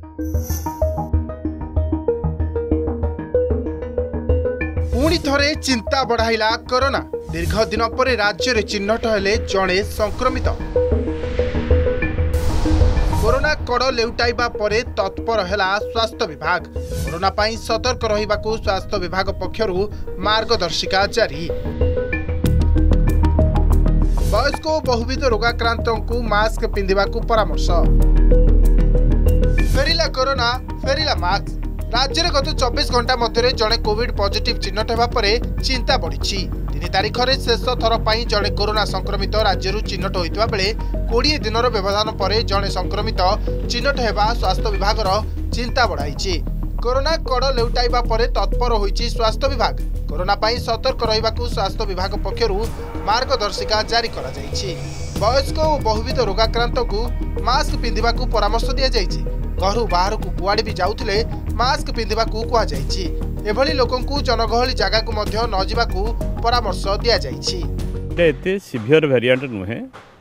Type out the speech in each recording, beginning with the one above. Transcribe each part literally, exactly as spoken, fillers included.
पुणी थरे चिंता बढ़ाइला कोरोना। दीर्घ दिन पर राज्य में चिन्हट हेले जड़े संक्रमित। कोरोना कड़ लेउटाइबा परे तत्पर हैला स्वास्थ्य विभाग। कोरोना पाई सतर्क रहिबाकु स्वास्थ्य विभाग पक्षरु मार्गदर्शिका जारी। वयस्क और बहुविध रोगाक्रांतों मास्क पिंधिबाकु परामर्श। फेरिला कोरोना फेरिला मास्क। राज्य में गत चौबीस घंटा मध्य जड़े कोविड पॉजिटिव चिन्हट होगा पर चिंता बढ़ी। तीन तारीख में शेष थर पर जड़े कोरोना संक्रमित राज्य चिन्हट होता बेले कोड़े दिन व्यवधान पर जड़े संक्रमित चिन्हट होगा स्वास्थ्य विभाग चिंता बढ़ाई। कोरोना कड़ लेउटाइबा पर तत्पर होइछि स्वास्थ्य विभाग। कोरोना पाई सतर्क रहिबाकु स्वास्थ्य विभाग पक्षरु मार्गदर्शिका जारी करा जाइछि। वयस्क और बहुविध रोगाक्रांत को मास्क पिंधिबाकु परामर्श दिया जाइछि। घर बाहर को कुआड़े भी जाउथिले मास्क पिंधिबाकू कुआ जाइछि। एभली लोकंकु जनगहली जागा को मध्य न जिबाकू परामर्श दिया जाइछि। एते सिवियर वेरिएंट नुहे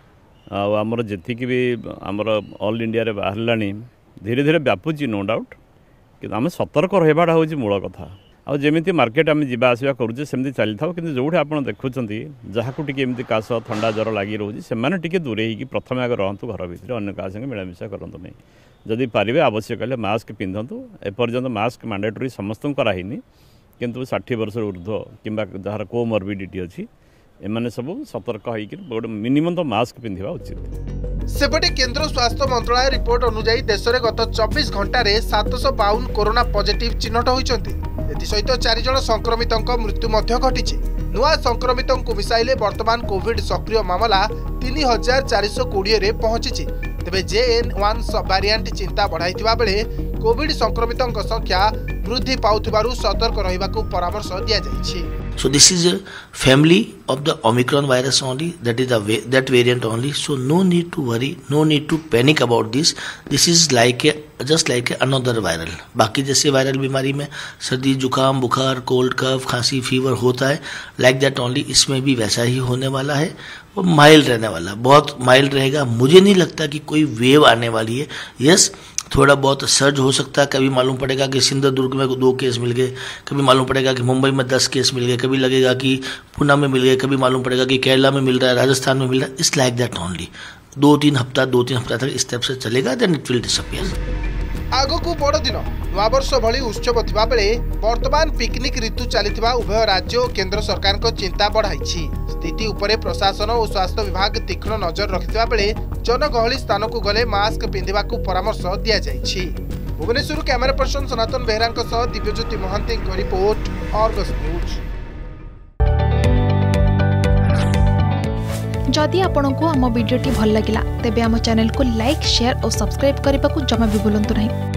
आ हमर जेतिक भी हमर ऑल इंडिया रे बाहरलानी धीरे धीरे व्यापुची नो डाउट कि आम सतर्क रहबाटा होची मूल कथा। आ जेमिति मार्केट आम जीवा आसवा करूचे सेमति चली थाओ किंतु जोठे आपण देखुचंती जहाकू टिके एमति कास ठंडा ज्वर लागि रहउची सेमाने टिके दूरे ही कि प्रथम आगे रहंतु घर भितर अन्य का संगे मिलामिशा करंतु नहीं। जदि पारिबे आवश्यक हेले मास्क पिंधंतु। एपर्यंत मास्क मैंडेटरी समस्त कराइनी किंतु साठ वर्ष ऊर्ध्व किंबा जार कोमॉर्बिडिटी अछि एमाने सब सतर्क होइकि गोटे मिनिमम तो मास्क पिंधिबा उचित। सेपटे केंद्र स्वास्थ्य मंत्रालय रिपोर्ट अनुसार देश में गत चौबीस घंटे सात सौ बावन कोरोना पॉजिटिव चिन्हट होइचंती। एसहित चार जन संक्रमितों मृत्यु मध्य घटी। नुआ संक्रमितों को मिसाइले वर्तमान कोविड सक्रिय मामला तीन हजार चार सौ कोड़े पहुंची। तेबे J N one sub variant चिंता बढ़ाइथिबा बेले कोविड संक्रमितों संख्या वृद्धि पाउथिबारु सतर्क रहिबाकू परामर्श दिया जाइछि। So this is a family of the Omicron virus only. That is the that variant only. So no need to worry, no need to panic about this. This is like a just like a another viral. बाकी जैसे viral बीमारी में सर्दी जुकाम बुखार cold कफ खांसी fever होता है like that only इसमें भी वैसा ही होने वाला है। वो माइल्ड रहने वाला, बहुत माइल्ड रहेगा। मुझे नहीं लगता कि कोई वेव आने वाली है। यस थोड़ा बहुत सर्ज हो सकता है। कभी मालूम पड़ेगा कि सिंधुदुर्ग में दो केस मिल गए, कभी मालूम पड़ेगा कि मुंबई में दस केस मिल गए, कभी लगेगा कि पुणे में मिल गए, कभी मालूम पड़ेगा कि केरला में मिल रहा है, राजस्थान में मिल रहा है। It's like that only. दो तीन हफ्ता दो तीन हफ्ता तक इस टाइप से चलेगा, देन इट विल डिसअपियर। आगकू बड़ दिन नवावर्ष भली उत्सव थिबा बेले वर्तमान पिकनिक ऋतु चलीथिबा उभय राज्य और केंद्र सरकार को चिंता बढ़ाई। स्थिति उपरे प्रशासन और स्वास्थ्य विभाग तीक्ष्ण नजर रखिथिबा बेले जनगहली स्थान को गले मास्क पिंधिबाकू परामर्श दिया जाइछि। भुवनेश्वर कैमरा पर्सन सनातन बेहरांक सह दिव्यज्योति महांती को रिपोर्ट आर्गस न्यूज। जदि आपंक आम भिडी भल लगा तेब आम चैनल को लाइक शेयर और सब्सक्राइब करने को जमा भी भूलु नहीं।